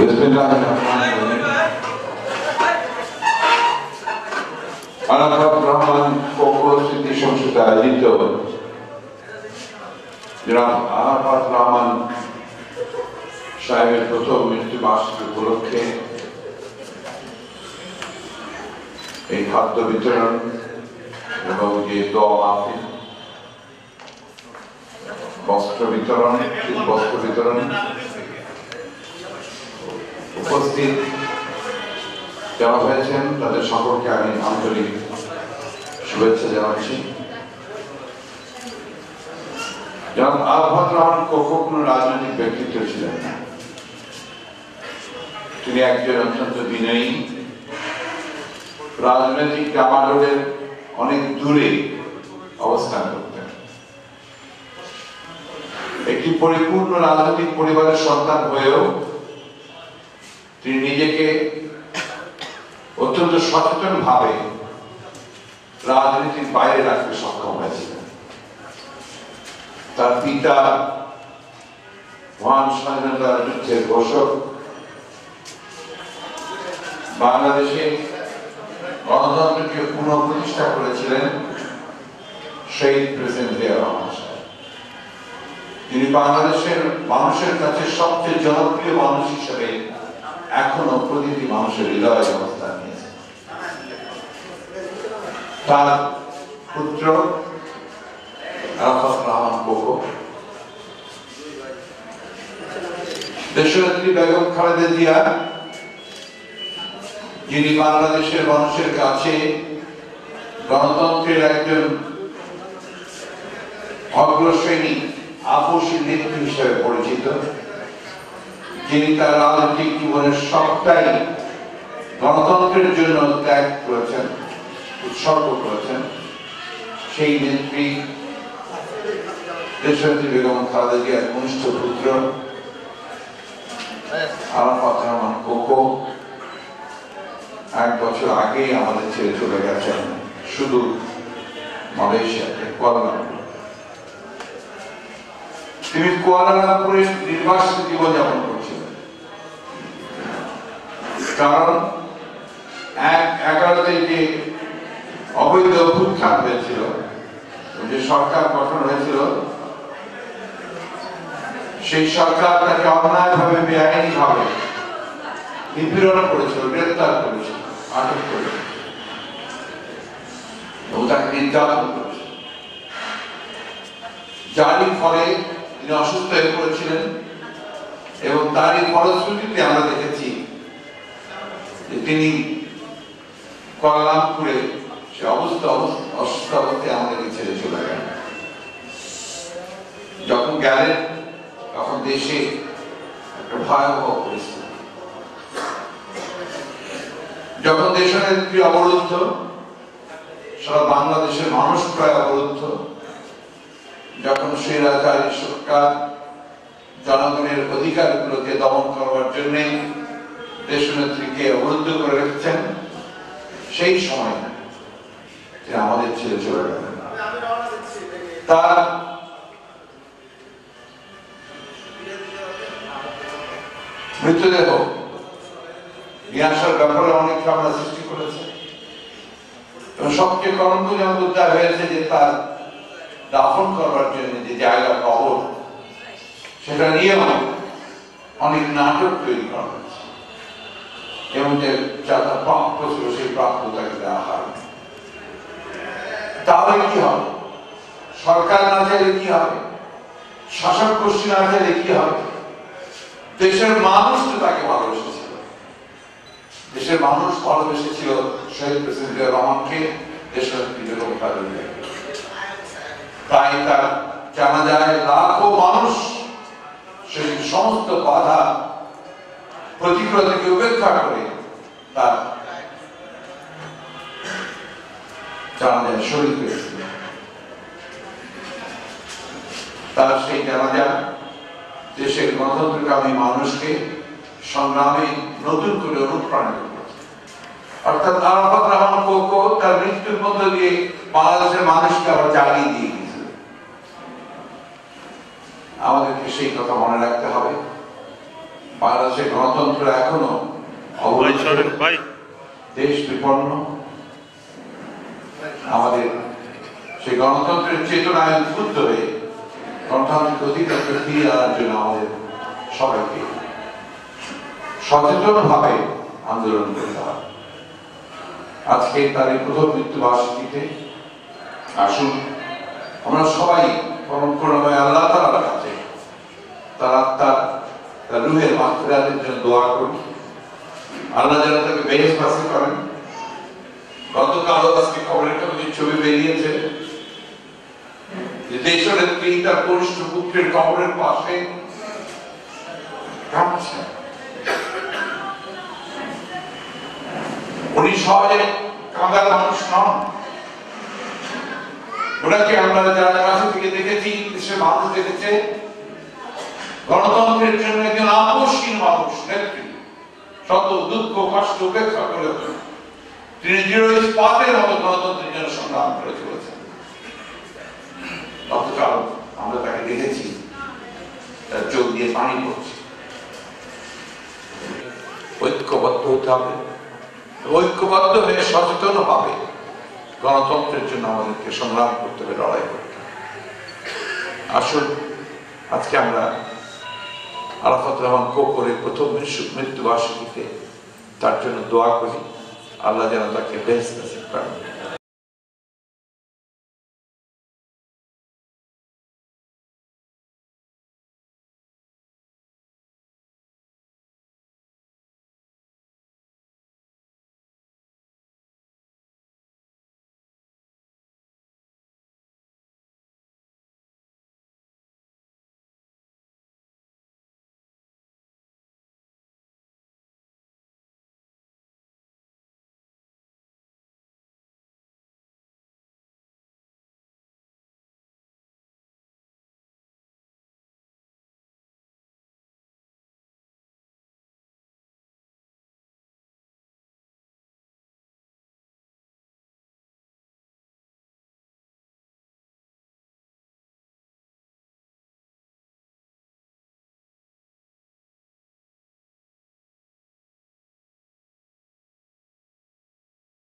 Arafat Rahman cocoa স্মৃতি সংসদে আয়োজিত জনাব আরাফাত রহমান সাহেবের প্রথম মৃত্যুবার্ষিকী উপলক্ষে এই খাদ্য বিতরণ এবং যে দোয়া মাহফিল, বস্ত্র বিতরণ, বস্ত্র বিতরণ উপস্থিত যারা হয়েছেন তাদের সকলকে আমি আন্তরিক শুভেচ্ছা জানাচ্ছি। জনাব আরাফাত রহমান কোকো কোনো রাজনৈতিক ব্যক্তিত্ব ছিলেন না। তিনি একজন অত্যন্ত বিনয়ী, রাজনৈতিক ডামাডোলের অনেক দূরে অবস্থান করতেন। একটি পরিপূর্ণ রাজনৈতিক পরিবারের সন্তান হয়েও তিনি নিজেকে অত্যন্ত সচেতন ভাবে রাজনীতির বাইরে রাখতে সক্ষম হয়েছিলেন। তার পিতা মহান স্বাধীনতার যুদ্ধের ঘোষক, বাংলাদেশে গণতন্ত্রকে পুনঃপ্রতিষ্ঠা করেছিলেন শহীদ প্রেসিডেন্ট জিয়া রহমান সাহেব। তিনি বাংলাদেশের মানুষের কাছে সবচেয়ে জনপ্রিয় মানুষ হিসেবে এখনো প্রতিটি মানুষের হৃদয়ে অবস্থান নিয়েছে। তার পুত্র আরাফাত রহমান কোকো দেশনেত্রী বেগম খালেদা জিয়া, যিনি বাংলাদেশের মানুষের কাছে গণতন্ত্রের একজন অগ্রশ্রেণী আপসী নেত্রী হিসেবে পরিচিত, যিনি তার রাজনৈতিক জীবনের সবটাই গণতন্ত্রের জন্য ত্যাগ করেছেন, উৎসর্গ করেছেন, সেই নেত্রী দেশনেত্রী বেগম খালেদা জিয়ার কনিষ্ঠ পুত্র আরাফাত রহমান কোকো 1 বছর আগেই আমাদের ছেড়ে চলে গেছেন শুধু মালয়েশিয়াতে কুয়ালালামপুর। তিনি কুয়ালালামপুরে নির্বাসিত জীবনযাপন করছিলেন, কারণ 11-তে যে অবৈধ অভ্যুত্থান হয়েছিল, যে সরকার গঠন হয়েছিল, সেই সরকার তাকে অন্যায়ভাবে বেআইনি ভাবে নিপীড়ন করেছিল, গ্রেফতার করেছিল, আটক করেছিল এবং তাকে নির্যাতন করেছিল, যারই ফলে তিনি অসুস্থ হয়ে পড়েছিলেন। এবং তারই ফলশ্রুতিতে আমরা দেখেছি যে তিনি কুয়ালালামপুরে সে অসুস্থ অবস্থায় আমাদেরকে ছেড়ে চলে গেলেন। যখন গেলেন তখন দেশে একটা ভয়াবহ পরিস্থিতি, যখন দেশনেত্রী অবরুদ্ধ, সারা বাংলাদেশের মানুষ প্রায় অবরুদ্ধ, যখন স্বৈরাচারী সরকার জনগণের অধিকারগুলোকে দমন করবার জন্য দেশনেত্রীকে অবরুদ্ধ করে রেখেছেন, সেই সময় আমাদের ছেড়ে চলে গেলেন। তার মৃতদেহ নিয়ে আসার ব্যাপারে অনেক ঝামেলা সৃষ্টি করেছে এবং সবচেয়ে কলঙ্কজনক উদ্ধার হয়েছে যে তার দাফন করবার জন্য যে জায়গা, কবর, সেটা নিয়েও অনেক নাটক তৈরি করা হয়েছে এবং যে যা তার প্রাপ্য ছিল সেই প্রাপ্য তাকে দেওয়া হয়। তাহলে কি হবে? সরকার না চাইলে কি হবে? শাসক গোষ্ঠী না চাইলে কি হবে? দেশের মানুষ তো তাকে ভালোবেসেছিল, দেশের মানুষ ভালোবেসেছিল শহীদ প্রেসিডেন্ট জিয়া রহমানকে, দেশনেত্রী বেগম খালেদা জিয়াকে। তাই তার জানাজায় লাখো মানুষ সেই সমস্ত বাধা প্রতিকূলতাকে উপেক্ষা করে তার জানাজায় শরীক হয়েছিল। তার সেই জানাজা দেশের গণতন্ত্রকামী মানুষকে সংগ্রামে নতুন করে অনুপ্রাণিত করেছে। অর্থাৎ আরাফাত রহমান কোকো তার মৃত্যুর মধ্য দিয়ে বাংলাদেশের মানুষকে আবার জাগিয়ে দিয়ে গিয়েছিল। আমাদেরকে সেই কথা মনে রাখতে হবে। বাংলাদেশের গণতন্ত্র এখনো দেশ বিপন্ন। আমাদের সেই গণতন্ত্রের চেতনায় উদ্বুদ্ধ হয়ে গণতান্ত্রিক অধিকারকে ফিরিয়ে আনার জন্য আমাদের সবাইকে সচেতন ভাবে আন্দোলন করতে হবে। আজকে তার এই প্রথম মৃত্যুবার্ষিকীতে আসুন আমরা সবাই পরম করুণাময় আল্লাহ তাআলার কাছে তার আত্মার, তার রুহের মাগফিরাতের জন্য দোয়া করি। আল্লাহ যেন তাকে বেহেশত হাসিল করেন। গতকাল আজকে খবরের কাগজে ছবি বেরিয়েছে যে দেশনেত্রী তার কনিষ্ঠ পুত্রের কবরের পাশে কাঁদছেন। উনি সহজে কাঁদার মানুষ নন। ওনাকে আমরা যারা কাছে থেকে দেখেছি, দেশের মানুষ দেখেছে গণতন্ত্রের জন্য একজন আপোষহীন মানুষ, নেত্রী। শত দুঃখ কষ্ট উপেক্ষা করে তিনি দৃঢ় ইস্পাতের মতো গণতন্ত্রের জন্য সংগ্রাম করে চলেছেন। গতকাল আমরা তাকে দেখেছি, তার চোখ দিয়ে পানি পড়ছে। ঐক্যবদ্ধ হতে হবে, ঐক্যবদ্ধ হয়ে সচেতন ভাবে গণতন্ত্রের জন্য আমাদেরকে সংগ্রাম করতে হবে, লড়াই করতে হবে। আসুন আজকে আমরা আরাফাত রহমান কোকরের প্রথম মৃত্যুবার্ষিকীতে তার জন্য দোয়া করি। আল্লাহ যেন তাকে বেহেশত নসিব করেন।